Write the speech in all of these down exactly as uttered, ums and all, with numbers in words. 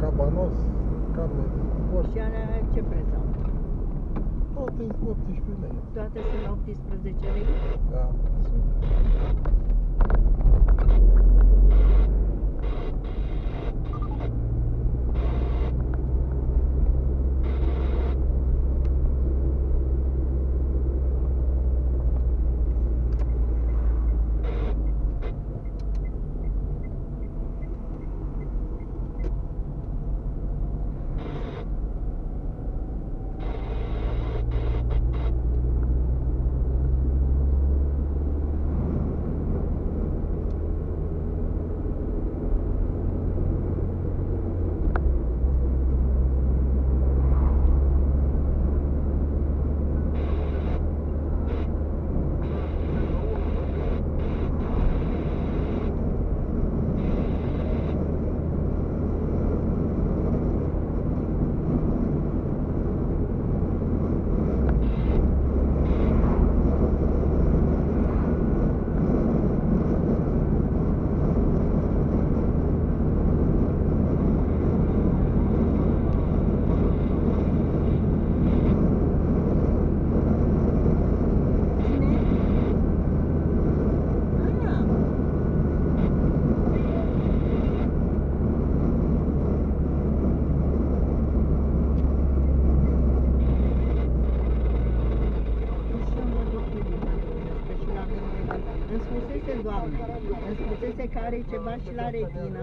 cabanos, carne de porc. Și alea ce preț au? Toate optsprezece lei. Toate sunt la optsprezece lei? Da. Doamne, îmi spusese că are ceva și la retină,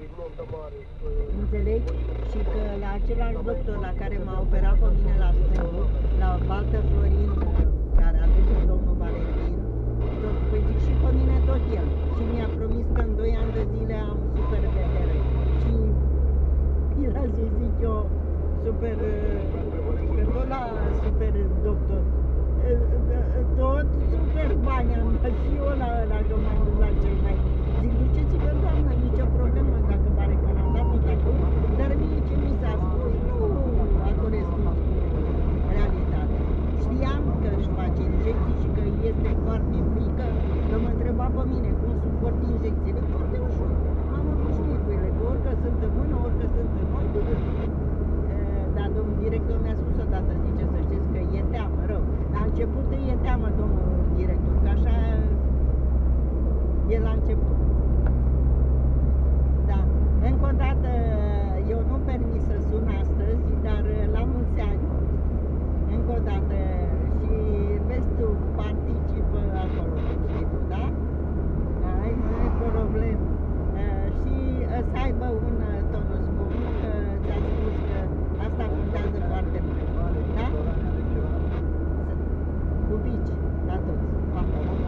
înțelegi? Și că la același doctor la care m-a operat pe mine la stângul, la Baltă Florin, care a dus domnul Valentin, tot, păi zic și pe mine tot el. Și mi-a promis că în doi ani de zile am super vedere. Și era, să zic eu, super, că tot la super doctor. Tot super bani am dat și eu la ăla că m-am dus la cel mai. Zic, duceți-vă, doamnă, nicio problemă dacă m-a recomandat tot acum, dar mie ce mi s-a spus nu a corespuns cu realitatea. Știam că își face injecții și că este foarte frică, că mă întreba pe mine cum suport injecțiile. Foarte ușor. Am obișnuit cu ele, că orică sunt în mână, orică sunt în ochi. Dar domnul director mi-a spus odată, zice, să știți că e teamă rău. La început e teamă, domnul director, că așa e la început. Da. Încă o dată, eu nu permis să sun astăzi, dar la mulți ani, încă o dată, și vezi tu, participă acolo, știi tu, da? Ai, nu e problemă. Și să aibă un tonus bun, că ți-am spus că asta contează foarte mult, da? Pupici, la toți. Pa.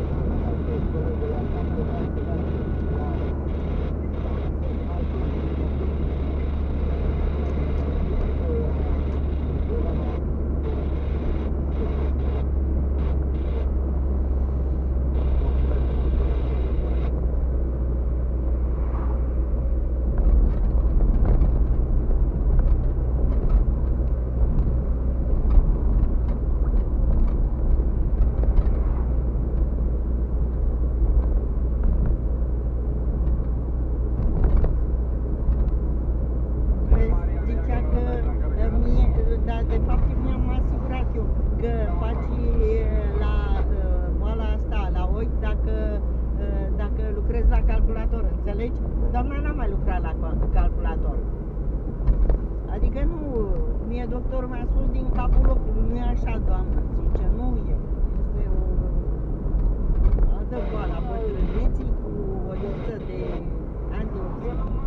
Înțelegi? Doamna n-a mai lucrat la calculator. Adică nu, mie doctorul mi-a spus din capul locului, nu e așa, doamnă, zice, nu e. Este o altă boală a bătrâneții cu o lipsă de antioxidanți.